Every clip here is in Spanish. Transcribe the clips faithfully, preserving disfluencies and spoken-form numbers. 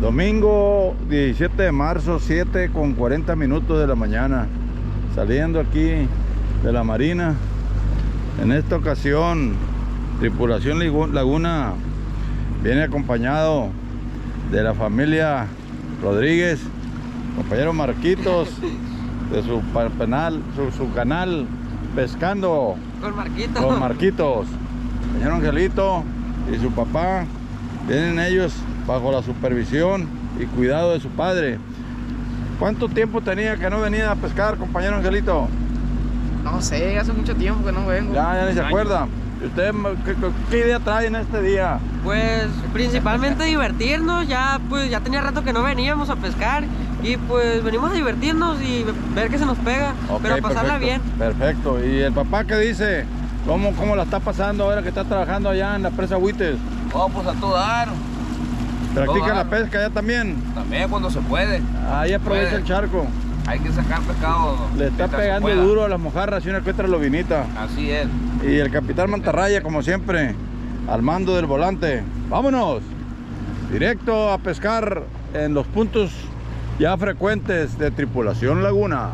Domingo diecisiete de marzo, siete con cuarenta minutos de la mañana, saliendo aquí de la marina. En esta ocasión, Tripulación Laguna viene acompañado de la familia Rodríguez, compañero Marquitos, de su penal, su, su canal Pescando con Marquitos. con Marquitos, señor Angelito y su papá. Vienen ellos bajo la supervisión y cuidado de su padre. ¿Cuánto tiempo tenía que no venía a pescar, compañero Angelito? No sé, hace mucho tiempo que no vengo. Ya, ya ni se acuerda. ¿Y usted qué, qué idea trae en este día? Pues principalmente divertirnos. Ya pues ya tenía rato que no veníamos a pescar y pues venimos a divertirnos y ver qué se nos pega, Okay, pero pasarla perfecto, bien. Perfecto. ¿Y el papá qué dice? ¿Cómo, ¿Cómo la está pasando ahora que está trabajando allá en la presa Huites? Oh, pues a todo dar. ¿Practica Todo la dar. pesca allá también? También cuando se puede. Ahí aprovecha Puede. el charco. Hay que sacar pescado. Le está mientras se pegando pueda. duro a las mojarras y una que otra lobinita. Así es. Y el capitán Mantarraya, como siempre, al mando del volante. ¡Vámonos! Directo a pescar en los puntos ya frecuentes de Tripulación Laguna.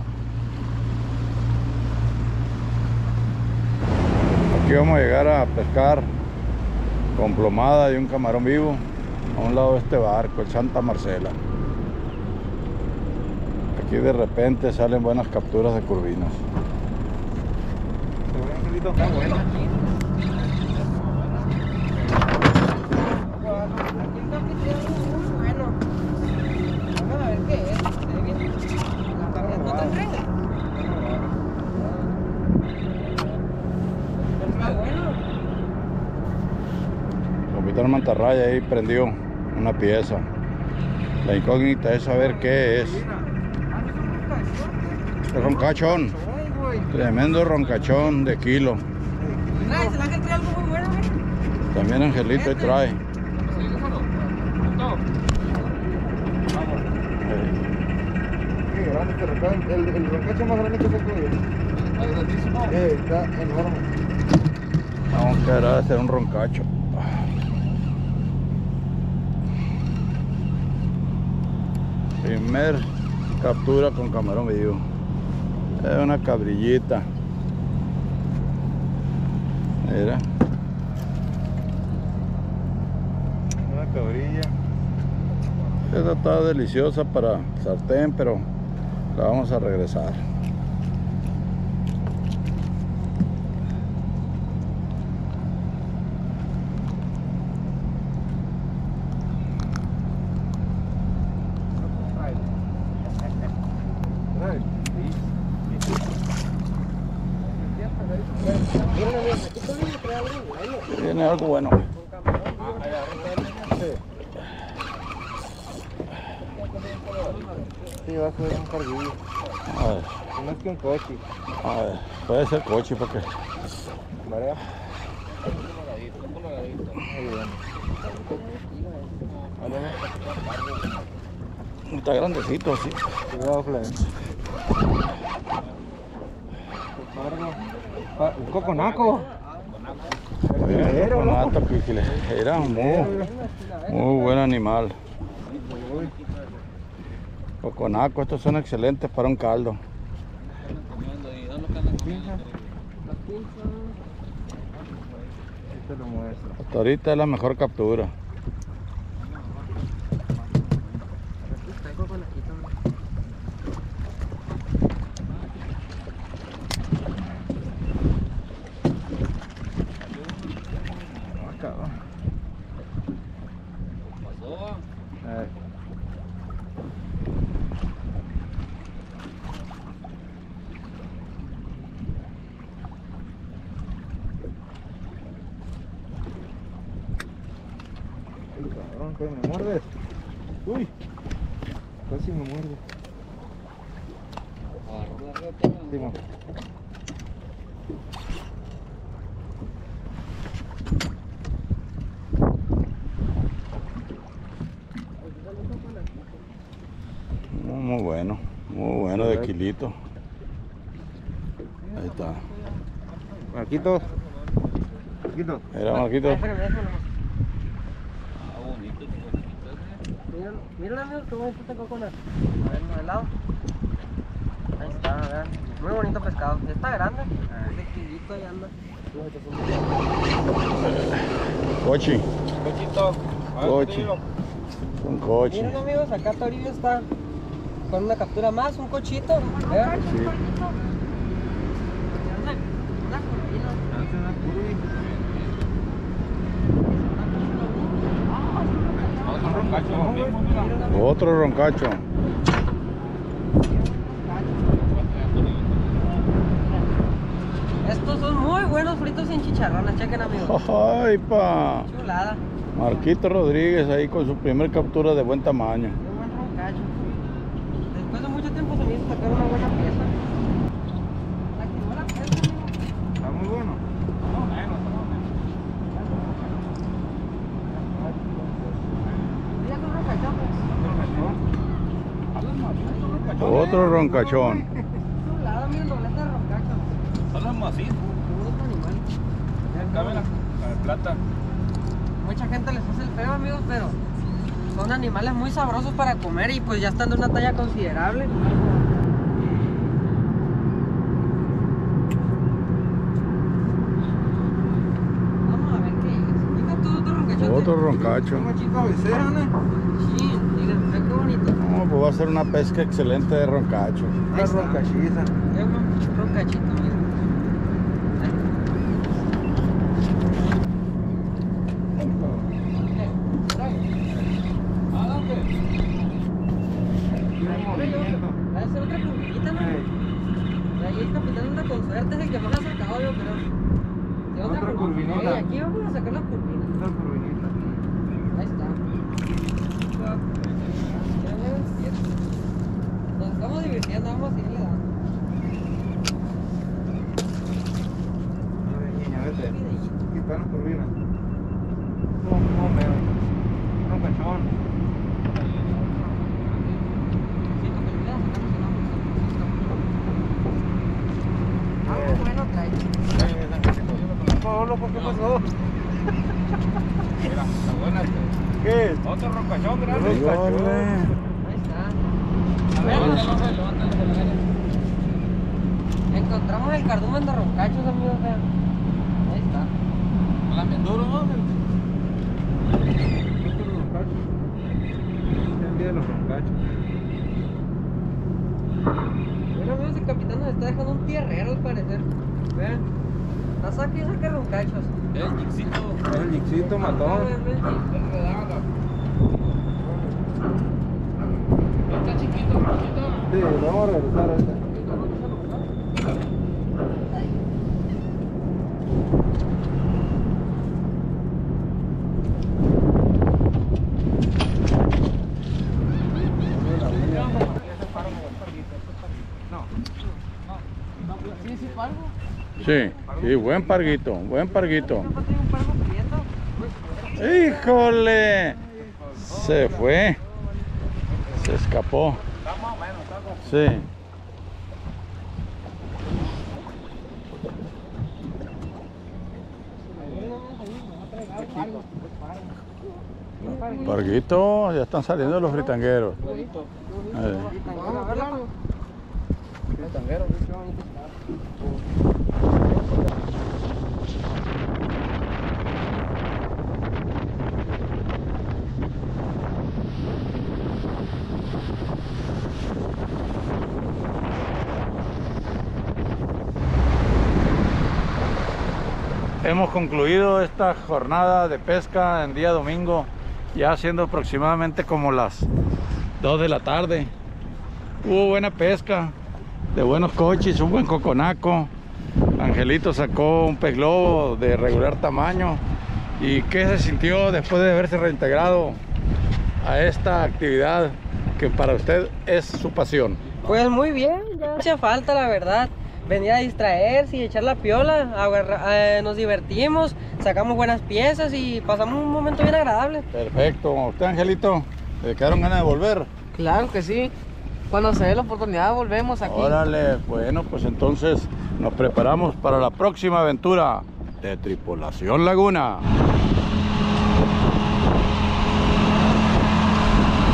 Aquí vamos a llegar a pescar con plomada y un camarón vivo a un lado de este barco, el Santa Marcela. Aquí de repente salen buenas capturas de curvinas. Está bueno. Vamos a ver qué es. La tarjeta te entrega. Está bueno. Capitán Mantarraya ahí prendió una pieza. La incógnita es saber qué es. El roncachón. Tremendo roncachón de kilo. Trae, se va a traer algo muy bueno, ¿eh? También Angelito ahí trae. Eh, Qué grande este roncacho. El, el roncacho más grande que se puede. ¿Está grandísimo? Eh, está enorme. Vamos a quedar a hacer un roncacho. Primer captura con camarón vivo. Es una cabrillita. Mira. Una cabrilla. Esta está deliciosa para sartén, pero la vamos a regresar. Trae. Tiene algo bueno. Sí, va a ser un carguillo. A ver, No es que un coche. a ver, puede ser coche porque ¿Marea? Ahí bueno. está grandecito así. Cuidado, Fle. Un coconaco. Mira, con alta piquile. Era muy, muy buen animal. Coconaco, estos son excelentes para un caldo. Este lo muestro. Hasta ahorita es la mejor captura. Acá va. Eh. Ay, cabrón, que me muerdes. Uy, casi me muerde. Sí, mo. Muy, muy bueno, muy bueno de kilito. Ahí está. Marquitos. Marquitos. Mira, Marquito. Miren, miren amigos, qué bonito este coconut. A ver, modelado. Ahí está, vean. Muy bonito pescado. Ya está grande. De kilito ahí anda. Cochi. Cochito. Cochi. Un cochi. Miren amigos, acá Toribio está con una captura más, un cochito. Vean. Sí. Una, una curvina. Otro roncacho. Estos son muy buenos fritos sin chicharrones, chequen amigos. Ay, pa. Chulada. Marquito Rodríguez ahí con su primer captura de buen tamaño. Qué buen roncacho. Después de mucho tiempo se me hizo sacar una buena pieza. La activó la pieza, amigo. Está muy bueno. No, menos, no, Ya con roncachón, pues. Otro roncachón. Chulada, amigo, doblete de roncacho. Son los macizos. Qué bonito animal. Cabe la, la plata. Mucha gente les hace el feo, amigos, pero son animales muy sabrosos para comer y pues ya están de una talla considerable. Vamos a ver qué es. Mira tú, otro roncachote. Otro roncacho. Una chica becerra, ¿no? Sí, miren, ve qué bonito. No, pues va a ser una pesca excelente de roncacho. Una roncachiza. Qué buen roncachito, miren. Va a ser otra curvinita, ¿no? Ahí el capitán anda con suerte, es el que más ha sacado, yo creo. Sí, Otra cur- curvinita. Oye, aquí vamos a sacar las curvinas. Una curvinita. Ahí está. Ya ven, cierto. Nos estamos divirtiendo, vamos a seguirle dando. A ver, niña, vete. Aquí están las curvinas. No, no, mero. Roncachón. Algo bueno trae. No, loco, ¿qué pasó? Mira, está buena este. ¿Qué? Otro roncachón grande. Híjole. Ahí está. Levántalo, levántalo del aire. Encontramos el cardumen de roncachos, amigos, vean. Ahí está. La menduro, ¿no? El día de los roncachos. Bueno, amigos, el capitán nos está dejando un tierrero al parecer. Vean. La saca y saca roncachos. El jixito. El jixito matón. El redado. Está chiquito, chiquito. Sí, vamos a regresar a este. Sí, sí, pargo. Sí, sí, buen parguito, buen parguito. Papá tiene un pargo prieto. ¡Híjole! Se fue. Se escapó. Está más o menos, está como. Sí. Parguito, ya están saliendo los fritangueros. Eh. A verlo. Tanguero, Hemos concluido esta jornada de pesca en día domingo, ya siendo aproximadamente como las dos de la tarde. Hubo buena pesca, de buenos cochis, un buen coconaco. Angelito sacó un pez globo de regular tamaño. ¿Y qué se sintió después de haberse reintegrado a esta actividad que para usted es su pasión? Pues muy bien, ya hacía falta la verdad. Venir a distraerse y echar la piola, agarra- eh, nos divertimos, sacamos buenas piezas y pasamos un momento bien agradable. Perfecto. ¿Usted, Angelito, le quedaron ganas de volver? Claro que sí. Cuando se dé la oportunidad volvemos aquí. Órale, bueno, pues entonces nos preparamos para la próxima aventura de Tripulación Laguna.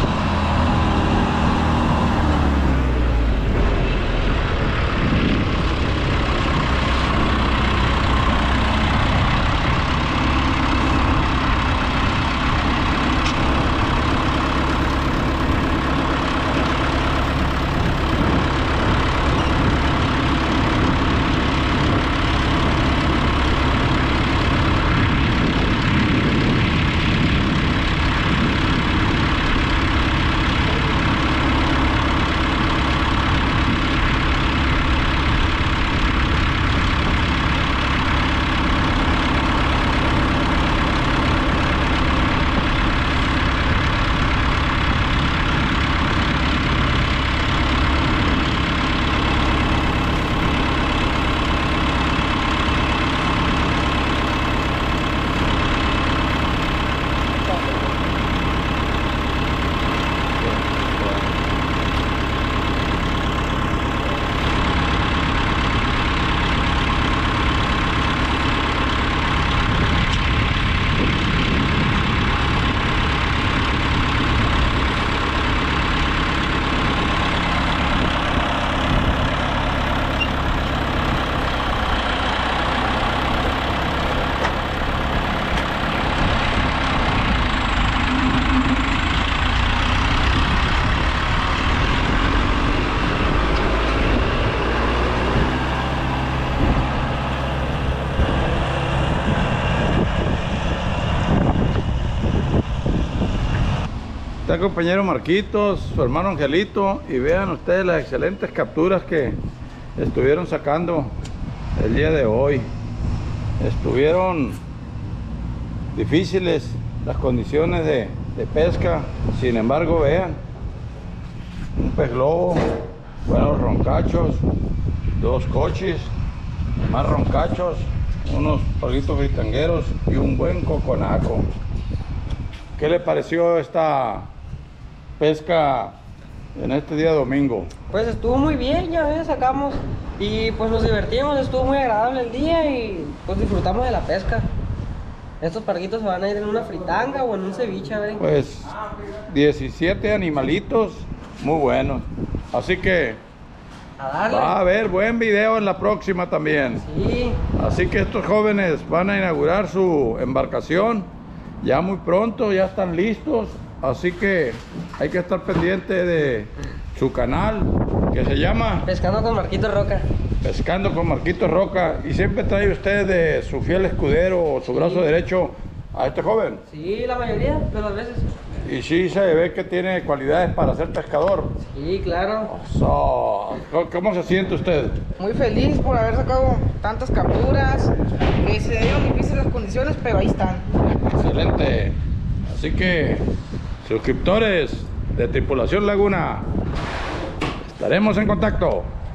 Está el compañero Marquitos, su hermano Angelito, y vean ustedes las excelentes capturas que estuvieron sacando el día de hoy. Estuvieron difíciles las condiciones de, de pesca, sin embargo vean, un pez globo, buenos roncachos, dos cochis, más roncachos, unos palitos fritangueros y un buen coconaco. ¿Qué le pareció esta pesca en este día domingo? Pues estuvo muy bien, ya ves, sacamos y pues nos divertimos, estuvo muy agradable el día y pues disfrutamos de la pesca. Estos parguitos se van a ir en una fritanga o en un ceviche, a ver. Pues diecisiete animalitos muy buenos, así que A darle. va a haber buen video en la próxima también. Sí, Así que estos jóvenes van a inaugurar su embarcación ya muy pronto, ya están listos, así que hay que estar pendiente de su canal que se llama pescando con Marquito Roca. Pescando con Marquito Roca, y siempre trae usted de su fiel escudero o su brazo derecho a este joven. Sí, la mayoría de las veces. Y sí se ve que tiene cualidades para ser pescador. Sí, claro. So, ¿cómo se siente usted? Muy feliz por haber sacado tantas capturas. Que se dieron difíciles las condiciones, pero ahí están. Excelente. Así que, suscriptores de Tripulación Laguna, estaremos en contacto.